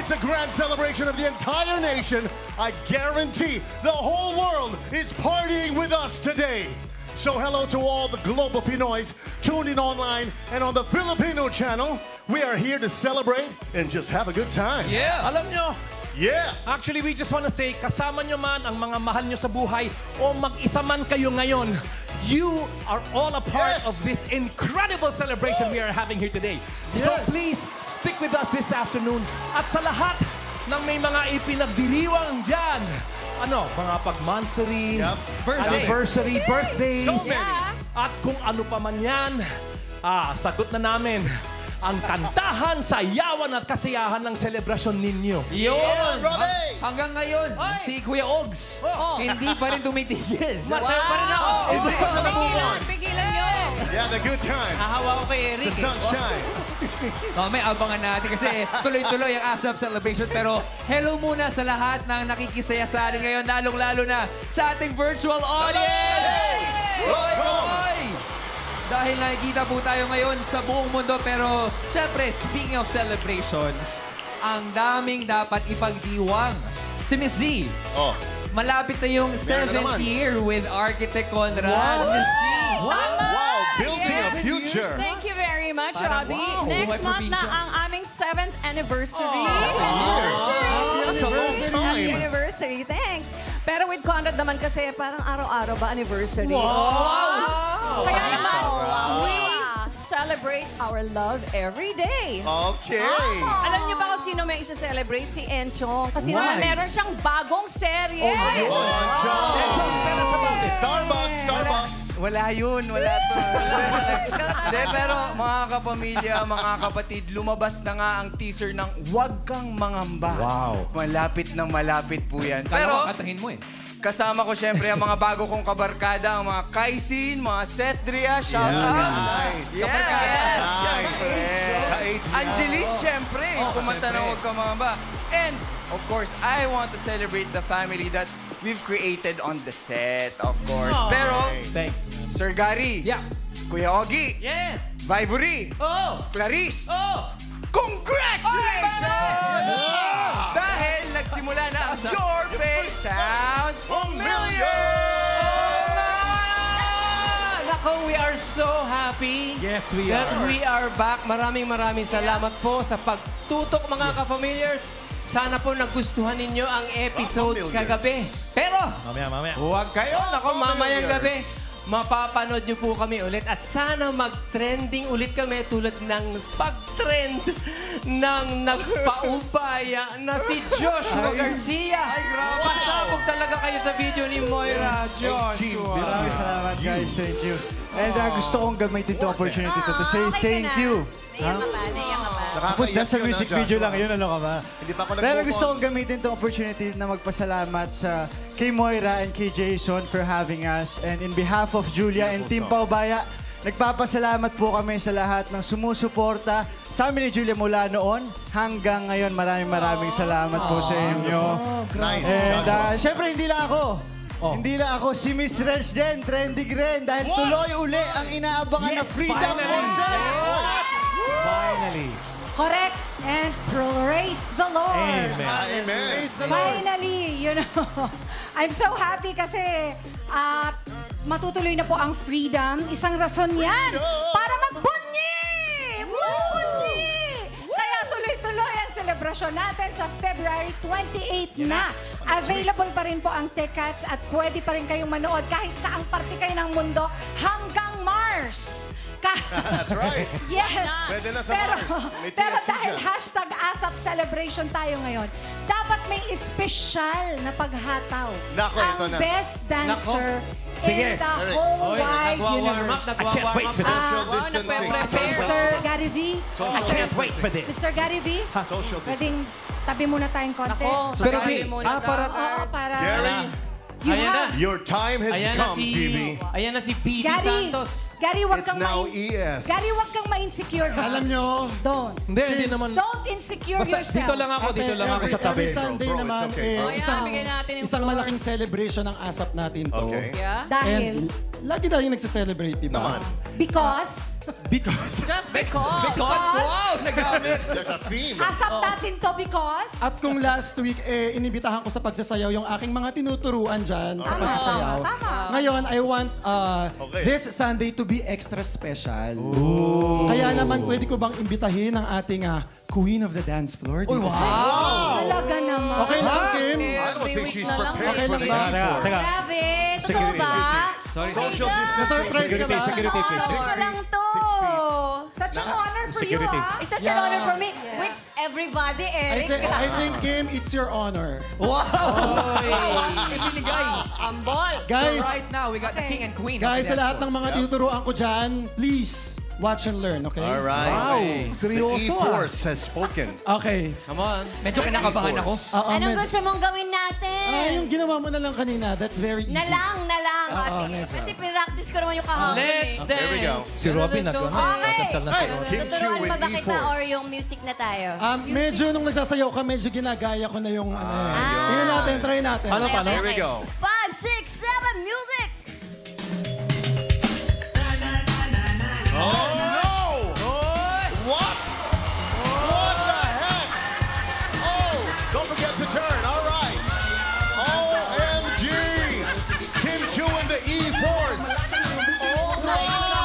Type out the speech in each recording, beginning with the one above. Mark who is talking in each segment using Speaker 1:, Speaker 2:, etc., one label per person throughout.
Speaker 1: It's a grand celebration of the entire nation. I guarantee the whole world is partying with us today. So hello to all the global Pinoys tuned in online and on the Filipino channel. We are here to celebrate and just have a good time.
Speaker 2: Yeah! Alam nyo, actually, we just want to say, kasama nyo man ang mga mahal nyo sa buhay o mag-isa man kayo ngayon, you are all a part of this incredible celebration we are having here today. So please, stick with us this afternoon. At sa lahat ng may mga ipinagdiriwang dyan, mga pag-monthsary, anniversary, birthdays, at kung ano pa man yan, sagot na namin ang kantahan, sayawan at kasiyahan ng selebrasyon ninyo.
Speaker 3: Yun! Hanggang ngayon, si Kuya Ogs, hindi pa rin tumitigil.
Speaker 2: Masaya pa rin ako.
Speaker 4: Pigilan nyo!
Speaker 1: Yeah, the good time.
Speaker 3: Nahawa ko kay Eric.
Speaker 1: The sunshine.
Speaker 3: May abangan natin kasi tuloy-tuloy ang ASAP celebration. Pero hello muna sa lahat ng nakikisaya sa atin ngayon, lalong-lalo na sa ating virtual audience! Roy! Dahil nakikita po tayo ngayon sa buong mundo. Pero syempre, speaking of celebrations, ang daming dapat ipagdiwang. Si Miss Z, malapit na yung 7th year with Architect Conrad. Miss Z!
Speaker 1: Wow, building a future.
Speaker 4: Thank you very much, Robbie. Next month na ang aming 7th anniversary.
Speaker 1: 7 years. That's a long time.
Speaker 4: Anniversary, thanks. Pero with Conrad naman kasi parang araw-araw ba anniversary?
Speaker 2: Wow!
Speaker 4: Kaya naman, we celebrate our love every day.
Speaker 1: Okay.
Speaker 4: Alam niyo ba kung sino may isa-celebrate? Si Enchong. Kasi naman meron siyang bagong serye.
Speaker 1: Starbucks.
Speaker 5: Wala yun, wala to. Hindi, pero mga kapamilya, mga kapatid, lumabas na nga ang teaser ng Huwag Kang Mangamba.
Speaker 1: Wow.
Speaker 5: Malapit na malapit po yan.
Speaker 3: Pero, katahin mo
Speaker 5: kasama ko syempre ang mga bago kong kabarkada, ang mga Kaisin, mga Setdria, shout out.
Speaker 1: Nice.
Speaker 5: Syempre. Angeline, syempre. Kumanta na Huwag Kang Mangamba. And, of course, I want to celebrate the family that we've created on the set, of course. Pero,
Speaker 2: thanks.
Speaker 5: Sir Gary, Kuya Ogie, Vivory, Clarice, congratulations! Dahil nagsimula na ang Your Face Sounds Familiar!
Speaker 6: Nako, we are so happy
Speaker 2: that
Speaker 6: we are back. Maraming salamat po sa pagtutok, mga ka-familiars. Sana po nagustuhan ninyo ang episode kagabi. Pero,
Speaker 2: mamaya.
Speaker 6: Huwag kayo. Nako, mamayang gabi. Mapapanood nyo po kami ulit at sana mag-trending ulit kami tulad ng pag-trend ng nagpaubaya na si Joshua Garcia. Pasabog talaga kayo sa video ni Moira Joshua.
Speaker 7: Maraming salamat, guys. Thank you. And gusto kong gamitin itong opportunity to say thank you.
Speaker 4: Naiyak ka ba?
Speaker 7: Tapos nasa music video lang yun, ano ka ba?
Speaker 1: Hindi pa ako
Speaker 7: Pero gusto kong gamitin itong opportunity na magpasalamat sa kay Moira and kay Jason for having us. And in behalf of Julia and Team Paubaya, nagpapasalamat po kami sa lahat ng sumusuporta sa amin ni Julia mula noon hanggang ngayon. Maraming salamat po sa inyo.
Speaker 1: Nice.
Speaker 7: And syempre, hindi lang ako, si Miss Reg din, trending rin dahil tuloy uli ang inaabangan na Freedom Concert.
Speaker 2: Finally.
Speaker 8: Correct. And praise the Lord.
Speaker 1: Amen.
Speaker 8: Finally, I'm so happy kasi matutuloy na po ang Freedom. Isang rason yan para magbunyi! Kaya tuloy-tuloy ang selebrasyon natin sa February 28 na. Available pa rin po ang tickets at pwede pa rin kayong manood kahit saang parte kayo ng mundo hanggang Mars.
Speaker 1: That's right.
Speaker 8: Yes.
Speaker 1: Pwede na sa Mars. May
Speaker 8: Pero
Speaker 1: TFC
Speaker 8: dahil
Speaker 1: dyan.
Speaker 8: #ASAP celebration tayo ngayon, dapat may espesyal na paghataw.
Speaker 1: Nako,
Speaker 8: ang
Speaker 1: ito na.
Speaker 8: best dancer
Speaker 2: Sige.
Speaker 8: in the whole wide universe.
Speaker 2: I can't wait for this.
Speaker 1: Social distancing.
Speaker 8: Mr. Gary V.
Speaker 2: I can't wait for this.
Speaker 8: Mr. Gary V.
Speaker 1: Social
Speaker 8: Pwedeng
Speaker 1: distancing.
Speaker 8: tabi muna tayong konti.
Speaker 4: Nako,
Speaker 2: Pero
Speaker 4: tabi muna
Speaker 2: para
Speaker 8: Oo, para...
Speaker 1: Gary,
Speaker 6: Ayan na.
Speaker 1: Your time has
Speaker 6: Ayan na
Speaker 1: come,
Speaker 6: si...
Speaker 1: GB.
Speaker 6: Ayan na si PD
Speaker 8: Gary,
Speaker 6: Santos.
Speaker 8: Gary, wag
Speaker 1: It's
Speaker 8: kang
Speaker 1: now ES.
Speaker 8: Gary, wag kang ma-insecure.
Speaker 7: Alam nyo,
Speaker 8: Don't.
Speaker 2: Hindi naman.
Speaker 8: Don't insecure
Speaker 2: Basta
Speaker 8: yourself.
Speaker 2: dito lang ako sa tabi.
Speaker 9: Every Sunday
Speaker 1: Bro, it's
Speaker 9: naman,
Speaker 1: okay.
Speaker 4: Oh, yeah, bigyan natin yung
Speaker 9: isang
Speaker 4: floor.
Speaker 9: malaking celebration ng ASAP natin to.
Speaker 1: Okay.
Speaker 4: Yeah?
Speaker 8: Dahil,
Speaker 9: And lagi tayong nagse-celebrate, di ba?
Speaker 1: Naman.
Speaker 8: because,
Speaker 9: Because,
Speaker 4: Just because.
Speaker 3: Wow, nagamit.
Speaker 1: There's a theme.
Speaker 8: asap natin to because,
Speaker 9: at kung last week, inibitahan ko sa pagsasayaw yung aking mga tinuturuan dyan sa pagsasayaw.
Speaker 8: Tama.
Speaker 9: Ngayon, I want
Speaker 1: Okay.
Speaker 9: this Sunday to be extra special. Kaya naman, pwede ko bang imbitahin ang ating Queen of the Dance Floor? Dito sa-
Speaker 8: talaga naman.
Speaker 9: Okay lang, Kim?
Speaker 1: I don't
Speaker 4: Every
Speaker 1: think
Speaker 4: week
Speaker 1: she's
Speaker 4: na lang.
Speaker 1: prepared
Speaker 9: Okay
Speaker 1: for
Speaker 9: lang
Speaker 1: the
Speaker 9: ba?
Speaker 1: E4.
Speaker 2: Teka.
Speaker 10: Grabe, totoo
Speaker 2: Security,
Speaker 10: ba?
Speaker 1: Social distancing.
Speaker 9: Surprise ka ba?
Speaker 2: Security, please.
Speaker 10: Honor ko lang to.
Speaker 8: Such an honor for you,
Speaker 2: Security.
Speaker 8: ah.
Speaker 10: It's such an honor for me. With everybody, Eric.
Speaker 9: I think, Kim, it's your honor.
Speaker 3: Wow! Ibinigay.
Speaker 4: Ambol.
Speaker 3: So
Speaker 9: Guys,
Speaker 3: right now, we got the king and queen.
Speaker 9: guys, sa
Speaker 3: of the
Speaker 9: lahat
Speaker 3: dance
Speaker 9: ng mga tinuturuan ko dyan, please, watch and learn, okay?
Speaker 1: All right.
Speaker 2: Wow,
Speaker 1: The
Speaker 2: seryoso
Speaker 1: E-Force has spoken.
Speaker 9: Okay.
Speaker 6: Come on.
Speaker 3: floor. Medyo kinakabahan ako.
Speaker 10: Anong gusto mong gawin natin?
Speaker 9: Yung ginawa mo na lang kanina, that's very easy.
Speaker 10: Na lang. Sige. Kasi pinractice ko naman yung kahapon.
Speaker 6: Let's
Speaker 10: eh.
Speaker 6: dance.
Speaker 1: Here we go.
Speaker 2: Si Robin
Speaker 10: Okay.
Speaker 2: nagkasal na si Robin.
Speaker 1: King Chu
Speaker 10: Tuturuan
Speaker 1: with
Speaker 10: pa ba kita
Speaker 1: E-Force.
Speaker 10: or yung music na tayo?
Speaker 9: Medyo nung nagsasayaw ka, medyo ginagaya ko na yung Tingnan natin, try natin.
Speaker 2: Paano?
Speaker 1: Here we go.
Speaker 10: 5, 6, 7, music!
Speaker 1: Oh, no! What? What the heck? Oh, don't forget to turn. All right. OMG! Kim Chu and the E-Force. Wow!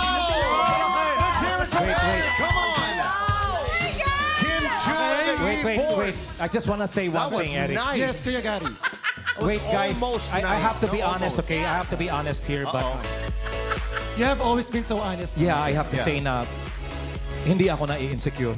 Speaker 1: Let's hear it from Eric. Come on. Kim Chu and the
Speaker 2: Wait.
Speaker 1: E-Force.
Speaker 2: I just want to say
Speaker 1: That
Speaker 2: one
Speaker 1: was
Speaker 2: thing, Eric.
Speaker 1: nice.
Speaker 9: Yes, Kuya Gary.
Speaker 2: Wait, guys.
Speaker 1: almost
Speaker 2: I
Speaker 1: nice.
Speaker 2: have to be
Speaker 1: No,
Speaker 2: honest,
Speaker 1: almost.
Speaker 2: okay? I have to be honest here, but
Speaker 9: You have always been so honest.
Speaker 2: yeah, I have to
Speaker 1: Yeah.
Speaker 2: say na hindi ako na-insecure.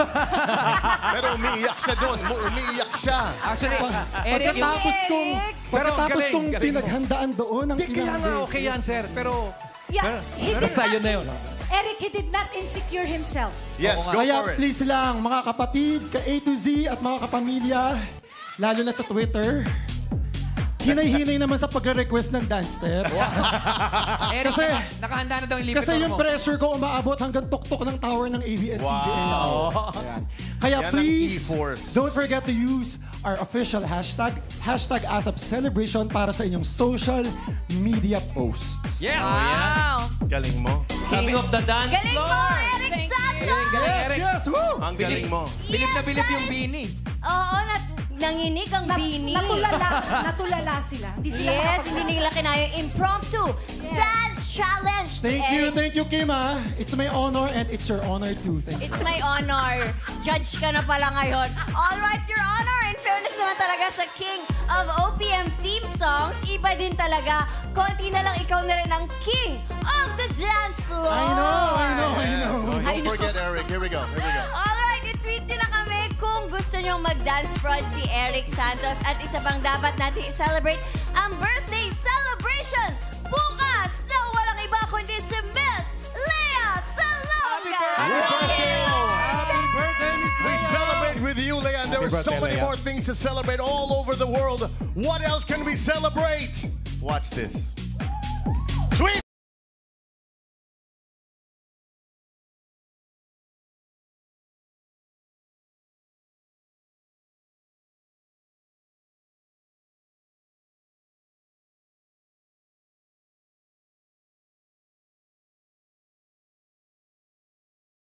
Speaker 1: Pero umiiyak siya doon. Umiiyak siya.
Speaker 3: Actually, Eric, yung...
Speaker 9: Pagkatapos kong
Speaker 2: galing mo.
Speaker 9: pinaghandaan doon ng
Speaker 2: Kaya
Speaker 9: ilang
Speaker 2: nga,
Speaker 9: beses.
Speaker 2: okay yan, sir. Pero,
Speaker 8: Yeah, he did
Speaker 2: basta
Speaker 8: not-
Speaker 2: yun na yun.
Speaker 8: Eric, he did not insecure himself.
Speaker 1: Yes, go
Speaker 9: Kaya
Speaker 1: for it.
Speaker 9: please lang, mga kapatid, ka A to Z at mga kapamilya, lalo na sa Twitter, hinay-hinay naman sa pagre-request ng dance steps.
Speaker 3: Eric,
Speaker 9: Kasi-
Speaker 3: nakahanda na daw yung lipitor
Speaker 9: Kasi yung
Speaker 3: mo.
Speaker 9: pressure ko umaabot hanggang tuktok ng tower ng ABS-CBN. Ayan. Kaya
Speaker 1: Yan ang
Speaker 9: please,
Speaker 1: E-Force.
Speaker 9: don't forget to use our official hashtag ASAP Celebration para sa inyong social media posts.
Speaker 3: Yeah.
Speaker 4: Wow.
Speaker 1: Galing mo.
Speaker 6: King of the dance
Speaker 10: Galing mo,
Speaker 6: floor.
Speaker 10: Eric Santos!
Speaker 3: Eric.
Speaker 9: Yes, woo!
Speaker 1: Ang galing mo.
Speaker 3: Bilib na bilib yung Bini.
Speaker 10: Oo, nanginig ang bini.
Speaker 8: Natulala sila. Hindi sila
Speaker 10: Yes, hindi nila kinaya yung impromptu dance challenge ni Eric.
Speaker 9: Thank you, Kim, ah. It's my honor and it's your honor too. Thank you.
Speaker 10: It's my honor. Judge ka na pala ngayon. All right, Your Honor. In fairness naman talaga sa King of OPM theme songs, iba din talaga. Konti na lang ikaw na rin ang King of the Dance Floor.
Speaker 9: I know.
Speaker 1: So
Speaker 10: I
Speaker 1: don't
Speaker 10: know.
Speaker 1: forget, Eric. Here we go.
Speaker 10: All right, i-tweet din na kami kung gusto nyo mag-dance fraud si Eric Santos. At isa pang dapat natin i-celebrate ang birthday celebration bukas na walang iba kundi si Miss Lea Salonga.
Speaker 1: We celebrate with you, Leah, and there are so many more things to celebrate all over the world. What else can we celebrate? Watch this.